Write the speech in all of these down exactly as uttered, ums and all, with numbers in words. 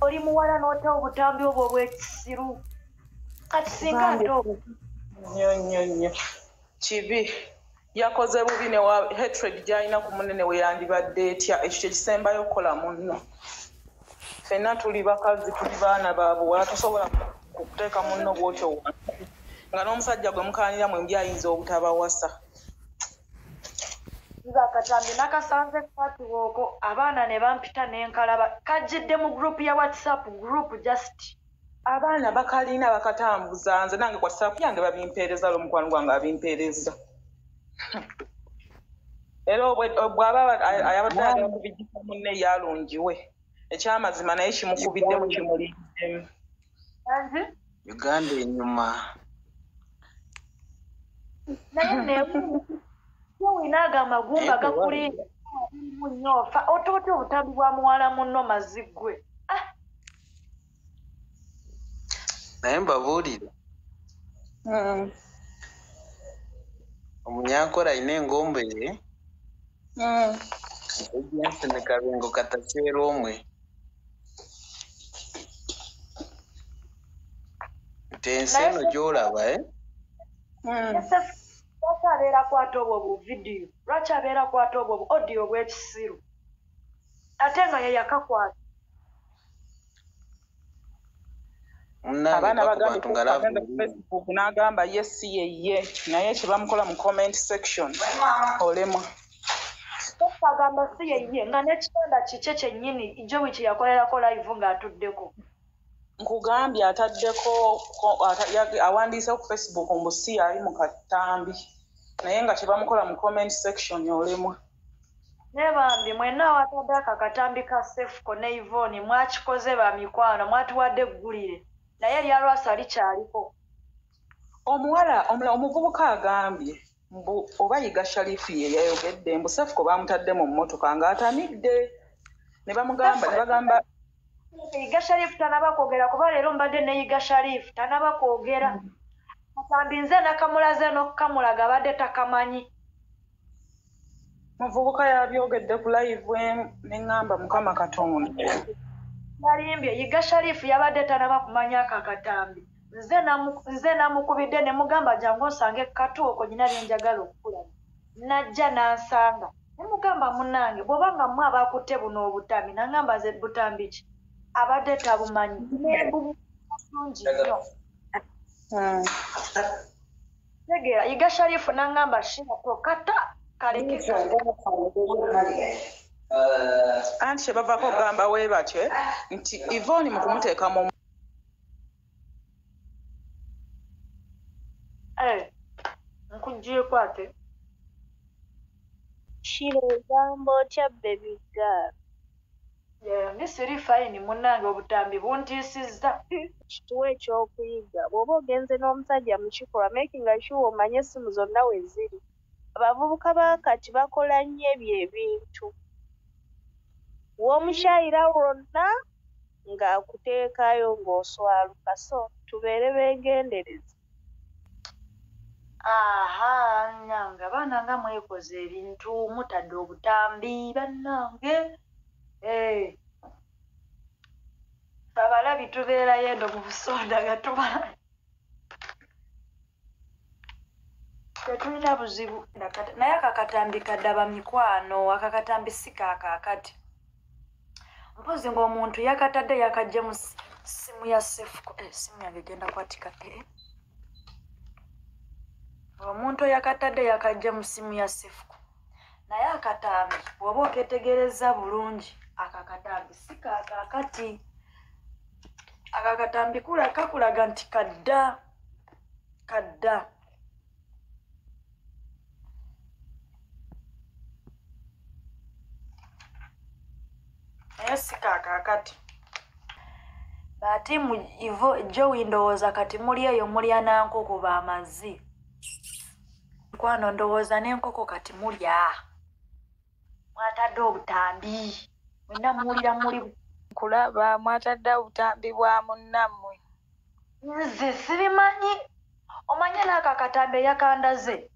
oli muwala n'ota obutambi obwo obw'ekisiru kati singa ate obwo nnyo nnyo nnyo kibi yakoze bubi ne wa hatred gy'alina ku munene we yandibadde etya ekyo kye kisembayo okukola munno ffenna tuli bakazi tuli baana baabuwala tosobola kuteeka munno bwotyo wansi nga n'omusajja gwe mukaanira mwembi ayinza obutabawasa nga Akatambi nakasanze kwatiwooko abaana ne bampita n'enkalaba kajjidde mu group ya WhatsApp group just abaana bakalina bakatambuza nze nange WhatsApp yange babimpeereza l'omukwano gwange abimpeereza era bw'aba ayabadde agenda kubijjisa munne yalungiwe ekyamazima naye kimukubiddemu kimuliddemu Uganda enyuma naye newina amagumba gakulinda munyofa otoote obutambi bwa muwala munno mazigwe naye mbabuulire omunyankole alina engombe ye ejensi ne kabengo kataseera omwe nti ensi eno gy'olaba lwaki abeera kwata obwo bu vidiyo lwaki abeera kwata obwo bu odiyo bw'ekisiru ate nga ye yakakwata abaana bagamba ku Facebook n'agamba ye si yeye naye kye bamukola mu comment section olemwa agamba si yeye nga n'ekitonda kikye kyennyini Joey kye yakolerako live ng'atuddeko nkugambye ataddeko awandiise ku Facebook mbu si ali mu Katambi naye nga kye bamukola mu comment section olemwa ne bambi mwenna awatadde Akatambi ka Cephco ne Ivonny mwakikoze ba mikwano mwatuwadde eggulire naye lyalwasa likyaliko omuwala omuvubuka agambye mbu oba yiga Sharifu ye yayogedde mbu Cephco bamutadde mu mmotoka ng'atamidde ne bamugamba ne bagamba yiga Sharifu tanaba kwogera kuba leero mbadde ne yiga Sharifu tanaba kwogera Akatambi nze nakamulaze n'okukamulaga abadde takamanyi muvubuka yabyogedde ku live ne ŋŋamba Mukama Katonda yalimbye yiga Sharifu yabadde tanaba kumanya ako Akatambi nze namukubidde ne mugamba jangu osange katuuko nyina byenjagala okukulaba najja n'ansanga ne mugamba munnange bw'oba nga mmwe abakutte buno obutambi naŋŋamba ze butambi ki abadde tabumanyi nebulungi nnyo tegeera yiga Sharifu n'aŋŋamba shirato kata kalekeka anti kye bavaako okugamba we batyo nti Ivonny mu kumuteeka mu nkuggyeko ate Shiro egamba otya baby girl ndi siri fayini munnange obutambi buntiisizza kituwa ekyokuyiga bw'oba ogenze n'omusajja mu kikolwa making sure omanye essimu zonna we ziri abavubuka baakati bakola nnyo ebyo ebintu w'omukyayira wonna ng'akuteekayo ng'oswaluka so tubeere beegendereza aha nyange abaana nga mwekoze ebintu mutadde obutambi bannange abalabi tubeerayo endo mu busonda nga tubala tetulina buzibu naye akakatambi kaddaba mikwano akakatambi si kaakaakati mpozi ng'omuntu yakatadde yakajje mu simu ya Cephco simu yange genda kwatika omuntu yakatadde yakajje mu simu ya Cephco naye akatambi bw'oba oketegereza bulungi akakatambi si kaakaakati akakatambi kakulaga nti kadda kadda naye si kaakaakati ati mu ivo Joey ndowooza kati muli eyo mulya nankoko b'amazzi mukwano ndowooza n'enkoko kati mulya mwatadde obutambi mwenna muwulira muli kulaba mwatadde obutambi bwa munnammwe nze sibimanyi omanye n'ako akatambi eyakandaze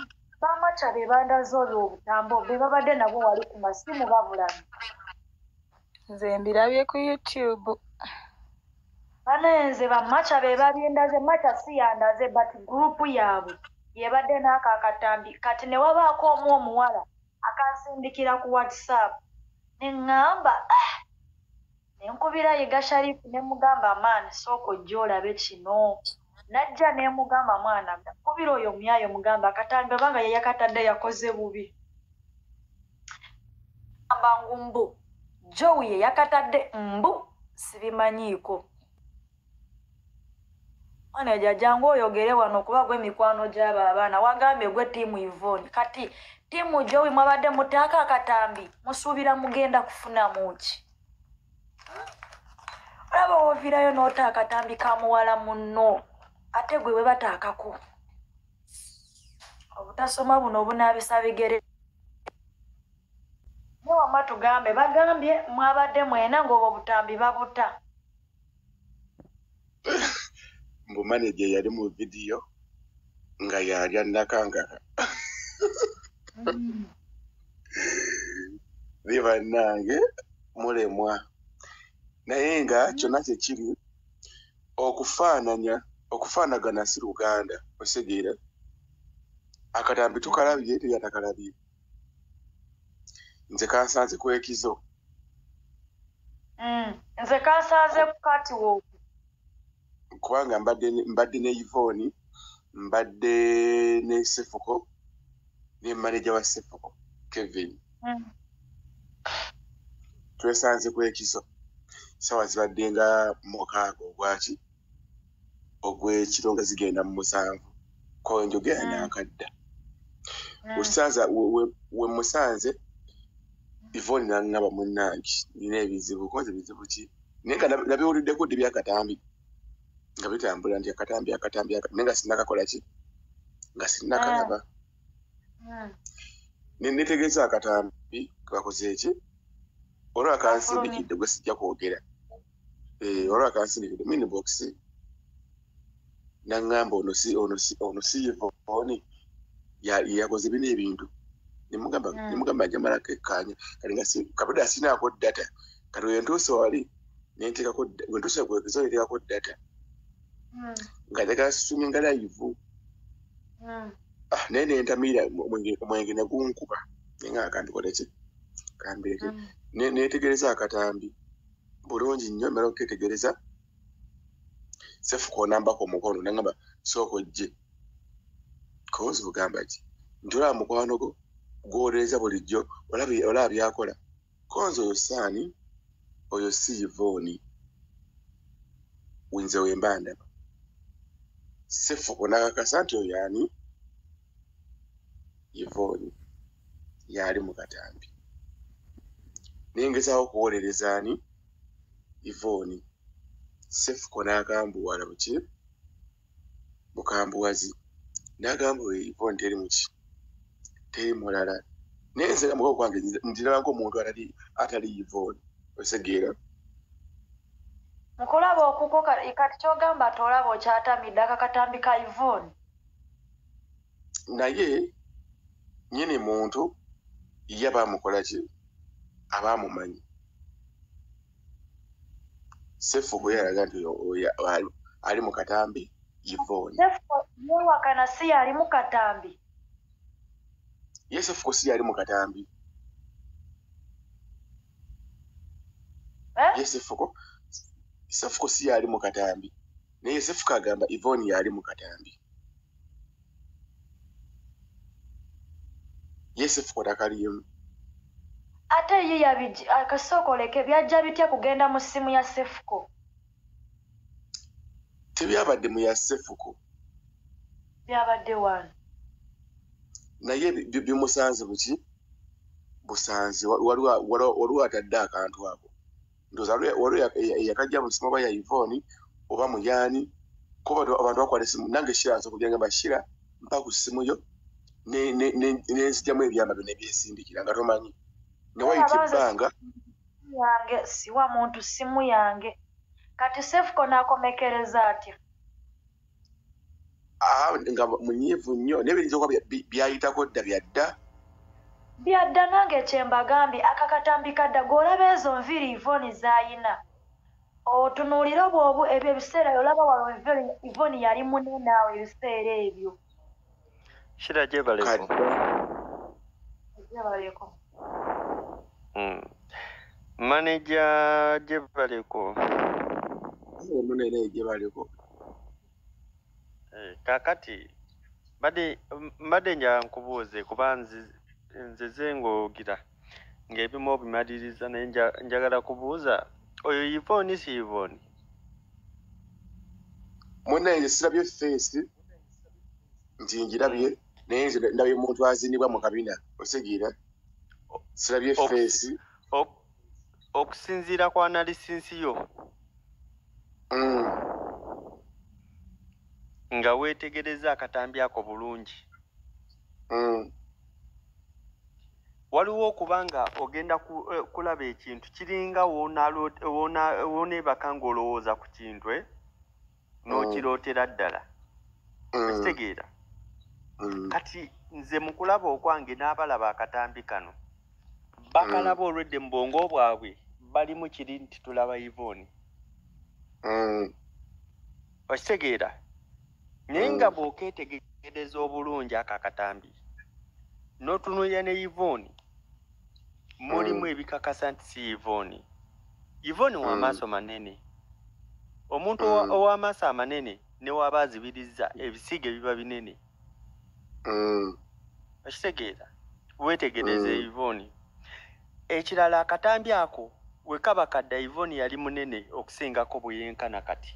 bamaca be bandaze olwo obutambo be babadde nabo wali ku masimu babulamu Nze mbirabye ku YouTube. Banenze bamacha be babyendaze macha si yandaze but group yaabwe yebadde n'aka akatambi kati ne wabaako omu omuwala akansindikira ku WhatsApp ne ŋŋamba ah! ne nkubira Yiga Sharifu ne mugamba maani sooka ojja olabe kino najja ne mugamba mwana nkubira oyo omyayo mugamba akatambi obanga ye yakatadde yakoze bubi amba ngumbu Joey ye yakatadde mbu sibimanyiiko Ane jajangu oyogere wano kuba gwe mikwano gy'aba abaana wagambye gwe tiimu Ivonny kati tiimu Joey mwabadde mutaaka akatambi musuubira mugenda kufuna muki olaba woovirayo n'ota akatambi ka muwala munno ate gwe we bataakako obutasoma buno obunaabisa bigere ne wamma tugambe bagambye mwabadde mwena ng'obwo butambi babuta mbu manager yali mu video nga yalya Nakankaka liba nange mulemwa naye nga kyonna kye kiri okufaananya okufaanagana si Luganda osegeera akatambi tukalabye teyatakalabye nze kansanze kwekizo nze kansanze kukati wo kubanga mbadde mbadde ne Ivonny mbadde ne Cephco ne manager wa Cephco Kevin mm. twesanze kwekizo sawa zibadde nga mukaaga ogwaki ogw'ekiro nga zigenda mu musanvu ko njogera mm. n'akadda mm. usanza we, we musanze Ivonny n'angaba munnange nina ebizibu koze bizibu ki naye nga nabiwuliddeko ddi byakatambi nga bitambula nti akatambi akatambi nenga sinakakola ki nga sinakalaba mm. netegeeza akatambi bakoze eki olwo akansindikidde gwe sijja kwogera olwo akansindikidde minibox naŋŋamba ono si ono si ono si Ivonny yakoze bino ebintu nemugamba njamalako ekkaanya kati nga kabada asinaako data kati wentuuse wali nenteekako wentuuse kwekizo nenteekako data nga njagala suminga live ah naye nentamiira omwenge nagunkuba naye nga kandikole ki kambireke netegereza akatambi bulungi nnyo mala oketegereza Cephco nambako omukono nangamba sooka ojje kozi bugamba ki nti olaba mukwano go gwolereza bulijjo olaba byakola konzi oyo saani oyo si Ivonny winze wemba ndaba Cephco nakakasa nti oyo ani Ivonny yali mu katambi nengezaawo okuwolereza ani Ivonny Cephco n'agambuwala buki mukambuwazi n'agamba Ivonny teri muki teri mulala naye nze muko kwange ndiraba ng'omuntu atali atali Ivonny osegeera mukulaba okuko kati kyogamba tolaba okyatamidde akakatambi ka Ivonny naye nyini muntu ye baamukola ki abaamumanyi Cephco yalaga nti ali mu katambi Ivonny yewakana si yali mu katambi ye Cephco si yali mu katambi eh? ye Cephco Cephco si yali mu katambi naye Cephco agamba Ivonny yali mu katambi ye Cephco takalimu ate ye yabiji akasokoleke byajja bitya kugenda mu ssimu ya Cephco tebyabadde mu ya Cephco byabadde wano naye bimusanze buki busanze waliwo atadde akantu ako ndoza waliwo yakajja mu ssimu oba ya Ivonny oba muyaani kuba abantu bakwala essimu nange shira nsobola kugenda bashira mpa ku ssimu yo nenzijjamu ebyamba byonna ebyesindikira nga tomanyi newayita ebbanga yange siwa muntu ssimu yange kati Cephco n'akomekereza atya nga munyiivu nnyo naye biyinza okuba byayitako dda byadda byadda nange kyembagambye akakatambi kadda g'olaba ezo nviri Ivonny z'ayina otunuulira bw'obu ebyo ebiseera olaba wano Ivonny yali munene awo ebiseera ebyo. Shira gyebaleko. Gyebaleko. Manager gyebaleko. Munene gyebaleko. Kakati mbadde mbadde nja nkubuuze kuba nze ze ng'ogira ng'ebimu obimaliriza naye njagala kubuuza oyo Ivonny si Ivonny? Munene sirabye face nti njirabye naye nze ndabye omuntu azinibwa mu kabina osegira sirabye face okusinziira ku analysis yo nga weetegereza akatambi ako bulungi waliwo okubanga ogenda kulaba ekintu kiringa wooneebaka ng'olowooza ku kintu n'okirootera ddala okitegeera kati nze mu kulaba okwange n'abalaba akatambi kano bakalaba olwedde mu bwongo bwabwe balimu kiri nti tulaba Ivonny okitegeera naye nga bw'okeetegereza obulungi ako akatambi n'otunuulira ne Ivonny mulimu ebikakasa nti si Ivonny. Ivonny w'amaaso manene omuntu ow'amaaso amanene ne waba azibiriza ebisiige biba binene okitegeera weetegereza Ivonny. Ekirala akatambi ako we kaba kadda Ivonny yali munene okusingako bwe yenkana kati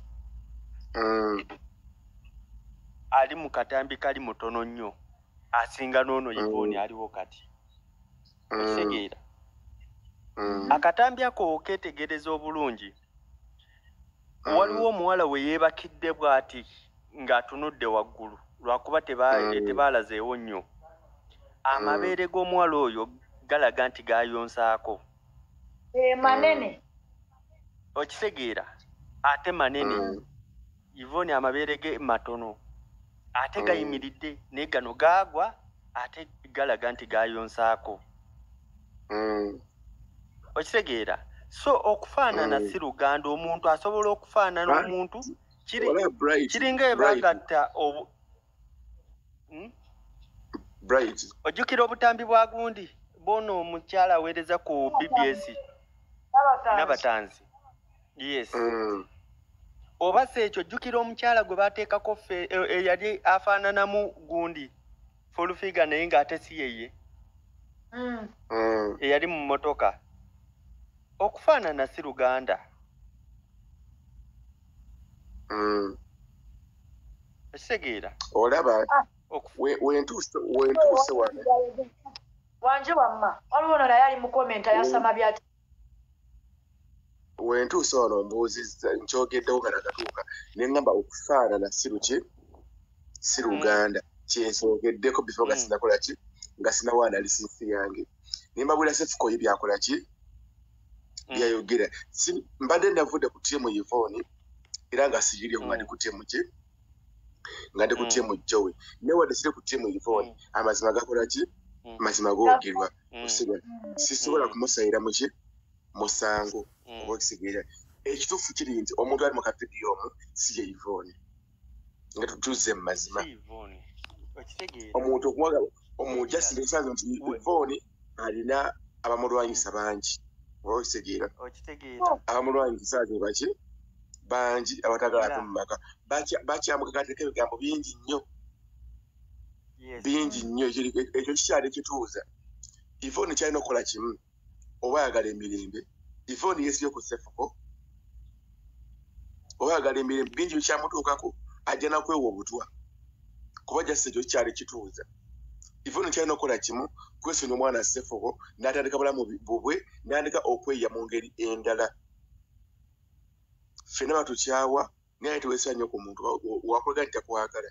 ali mu katambi kali mutono nnyo asinga n'ono Ivonny aliwo kati okitegeera akatambi ako okeetegereza obulungi waliwo omuwala we yeebakidde bw'ati ng'atunudde waggulu lwakuba tebaalazeewo nnyo amabeere g'omuwala oyo galaga nti gaayonsaako manene okitegeera ate manene Ivonny amabeere ge matono ate gayimiridde naye gano gaagwa ate galaga nti gaayonsaako okitegeera so okufaanana si luganda omuntu asobola okufaanana omuntu kiringa ebagatta ojjukira obutambi bwa gundi bono omukyala aweereza ku B B S n'abatanzi yes oba si ekyo ojjukira omukyala gwe baateekako eyali afaananamu gundi fulufiga naye ng'ate si yeye eyali mu mmotoka okufaanana si luganda ekitegeera olaba wentuuse wano wanje wamma waliwo ono naye ali mu komenta yasama byati wentuuse wano mbuuzizza nkyogeddewo nga nakatuuka ne ŋŋamba okufaanana si luki si luganda kyensoogeddeko bifo nga sinakola ki nga sinawo analisinsi yange ne mbabulira Cephco ye byakola ki byayogera mbadde navudde ku ttiimu Ivonny era nga sigiryo nga ndi ku ttiimu ki nga ndi ku ttiimu Joey naye wadde siri ku ttiimu Ivonny amazima gakola ki mazima googerwa sisobola kumusayira muki musango oba okisigaira ekituufu kiri nti omuntu ali mu kavidiyo omu si ye Ivonny nga tutuuze mu mazima omuntu okuwaga omuntu yasinga nti Ivonny alina abamulwanyisa bangi oba okitegeera abamulwanyisa ate baki bangi abatagala ate mu maka bakyamukakateko ebigambo bingi nnyo bingi nnyo ekyo kikyali ekituuza Ivonny kyalina okukola kimu oba ayagala emirembe Ivonny yeesibye ku Cephco oba ayagala emirembe bingi bikyamutuukako ajja nakwewa obutwa kuba jasi ekyo kikyali kituuza Ivonny kyalina okukola kimu kwesonyiwa omwana Cephco n'atandika bulamu bubwe n'atandika okweya mu ngeri endala ffenna batukyawa naye teweesibya nnyo ku muntu wakulaga nti takwagala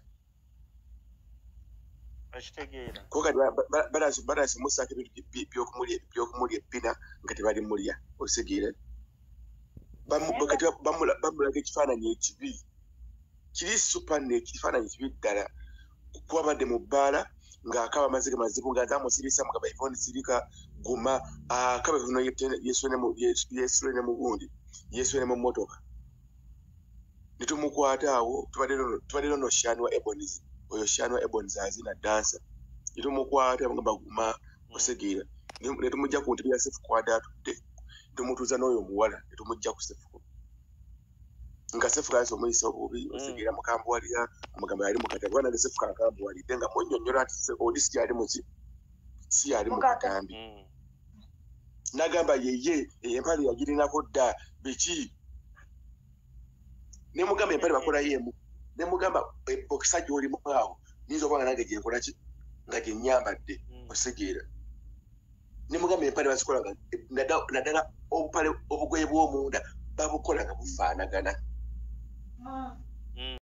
kokati balaasimusaako ebintu byokumulya ebbina nga tebalimulya okisegeera kati bamulaga ekifaananyi ekibi kiri supanet ekifaananyi kibi ddala kuba badde mu bbaala ng'akaba amazike mazibu ng'azamusirisa mugamba Ivonny sirika guma akaba bino yesule ne mugundi yesule ne mu mmotoka nitumukwata awo tubadde no Shani wa Ebonies oyo Shani wa Ebonies azina dansa nitumukwata mugamba guma osegira netumujja ku ntebe ya Cephco adatudde tumutuuza n'oyo muwala netumujja ku Cephco nga Cephco aso omuyisa obubi osegira mukambwalira amugamba yali mukata bwana Cephco akambwalidde nga munnyonnyola ati odisi yali muki si yali mukatambi nagamba yeye empale yagirinako dda biki ne mugamba empale bakola yemu ne mugamba okisa gy'olimu awo nizo obanga nange gye nkola ki nga gye nnyambadde osegira ne mugamba empale bazikola naddala obupale obugoye bw'omunda babukola nga bufaanagana